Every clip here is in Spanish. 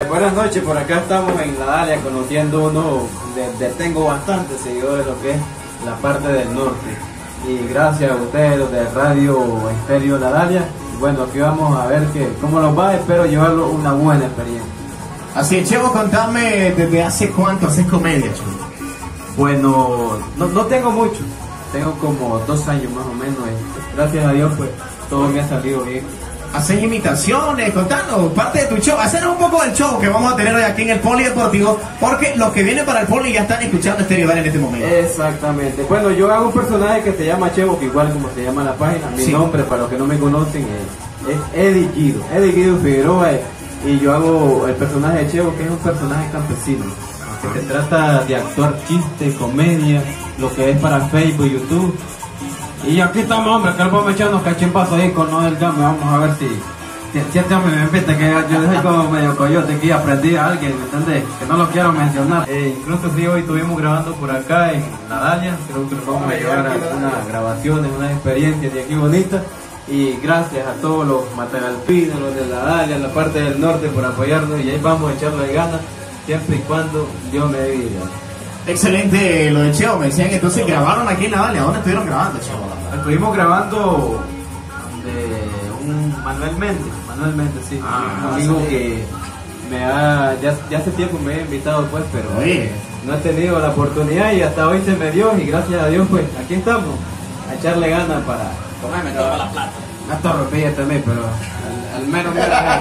Buenas noches, por acá estamos en La Dalia conociendo uno tengo bastantes seguidores de lo que es la parte del norte. Y gracias a ustedes, los de Radio Estéreo La Dalia. Bueno, aquí vamos a ver cómo nos va, espero llevarlo una buena experiencia. Así es, Chevo, contame desde hace cuánto haces comedia, Chevo. Bueno, no tengo mucho, tengo como 2 años más o menos. Gracias a Dios, pues todo me ha salido bien. Haces imitaciones, contanos parte de tu show, hacenos un poco del show que vamos a tener hoy aquí en el Polideportivo, porque los que vienen para el Poli ya están escuchando Estéreo Dalia en este momento. Exactamente. Bueno, yo hago un personaje que se llama Chevo, que igual como se llama la página. Mi nombre, para los que no me conocen, es Eddie Guido Figueroa, y yo hago el personaje de Chevo, que es un personaje campesino, que se trata de actuar chistes, comedia, lo que es para Facebook y YouTube. Y aquí estamos, hombre, que nos vamos a echar unos cachimbazos ahí con Noel Game. Vamos a ver si este hombre me invita, que yo soy como medio coyote aquí, aprendí a alguien, ¿me entiendes? Que no lo quiero mencionar. Incluso sí, hoy estuvimos grabando por acá en La Dalia. Creo que nos vamos a llevar a unas grabaciones, unas experiencias de aquí bonitas. Y gracias a todos los matagalpinos, los de La Dalia, la parte del norte, por apoyarnos. Y ahí vamos a echarle ganas, siempre y cuando Dios me dé vida. Excelente lo de Chevo, me decían que entonces grabaron aquí en La Dalia. ¿Dónde estuvieron grabando, Chevo? Estuvimos grabando de un Manuel Méndez, sí, un amigo que ya hace tiempo me he invitado, pues, pero no he tenido la oportunidad y hasta hoy se me dio, y gracias a Dios, pues aquí estamos a echarle ganas para comerme toda la plata. No torropilla también, pero al menos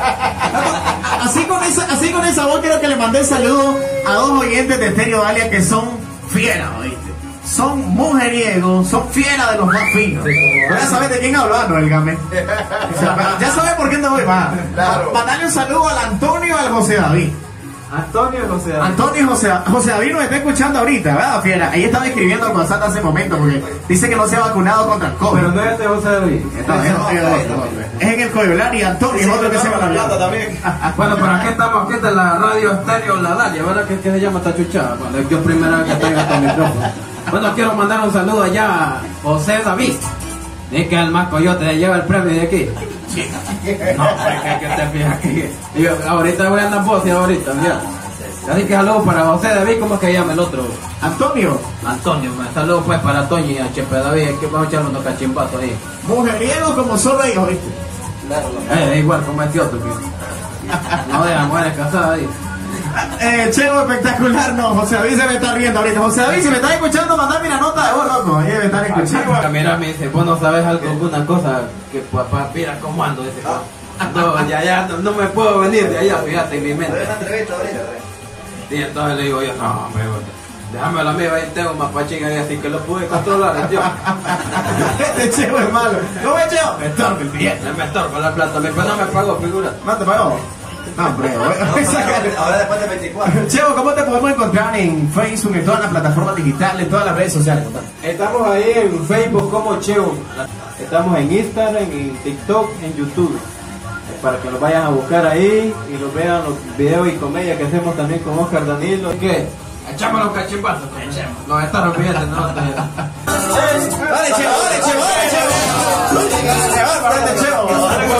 así con esa voz quiero que le mandé saludo a 2 oyentes de Estéreo Dalia que son fieras, ¿oíste? Son mujeriegos, son fieras de los más finos. Ya sabes de quién hablar, ¿no? El Game. O sea, ya sabes por qué te voy, va. Claro. Mandarle un saludo al Antonio y al José David. Antonio y José David nos está escuchando ahorita, ¿verdad, fiera? Ahí estaba escribiendo al WhatsApp hace momento porque dice que no se ha vacunado contra el COVID. Pero no es de José David. Es en el Coyolar, y Antonio es otro que se va a la plata también. Bueno, pero aquí estamos, aquí está la Radio Estéreo La Dalia, ¿verdad? Que se llama esta chuchada. Bueno, yo primera vez que tengo este micrófono. Bueno, quiero mandar un saludo allá a José David. Es que el más coyote lleva el premio de aquí. No, que te fijas aquí. Yo, ahorita voy a andar vos y ahorita, mira. Así que saludos para José David, ¿cómo es que llama el otro? Antonio, saludos pues para Toño y a Chepe David, que vamos a echar unos cachimbazos ahí. Mujeriego como solo ellos, ¿viste? Igual como este otro, que no dejan mujeres casadas ahí. Chevo, espectacular, no, José David se me está riendo ahorita. José David, si me estás escuchando, mandame una nota de voz, loco. Ahí me están escuchando. Mira, me dice, vos no sabes alguna cosa que papá, mira cómo ando, dice. No, no me puedo venir de allá, fíjate en mi mente. Y entonces le digo yo, no, hombre, déjame a la mía, ahí tengo más pachín ahí, así que lo pude controlar, tío. Este Chevo es malo. ¿Cómo es, Chevo? Me estorba el billete. Me estorba la plata, pero no me pagó, figura. ¿No te pagó? No, hombre, ahora después de 24. Chevo, ¿cómo te podemos encontrar en Facebook, en todas las plataformas digitales, en todas las redes sociales? Estamos ahí en Facebook como Chevo. Estamos en Instagram, en TikTok, en YouTube. Para que nos vayan a buscar ahí y nos vean los videos y comedia que hacemos también con Oscar Danilo. ¿Qué? Echamos los cachimbazos. Nos está rompiendo, ¿no? Dale, Chevo, dale, Chevo, dale, Chevo. Dale, Chevo.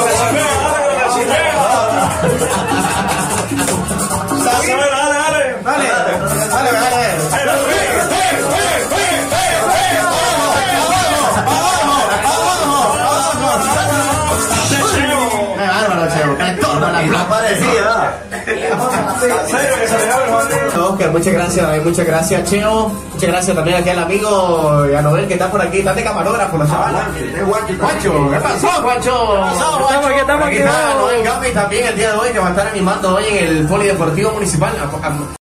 Muchas gracias, Cheo. Muchas gracias también aquí al amigo y a Noel que está por aquí. Date camarógrafo, los chavales. Juancho, ¿qué pasó, Juancho? Estamos aquí. Noel Gami también el día de hoy, que va a estar animando hoy en el Polideportivo Municipal.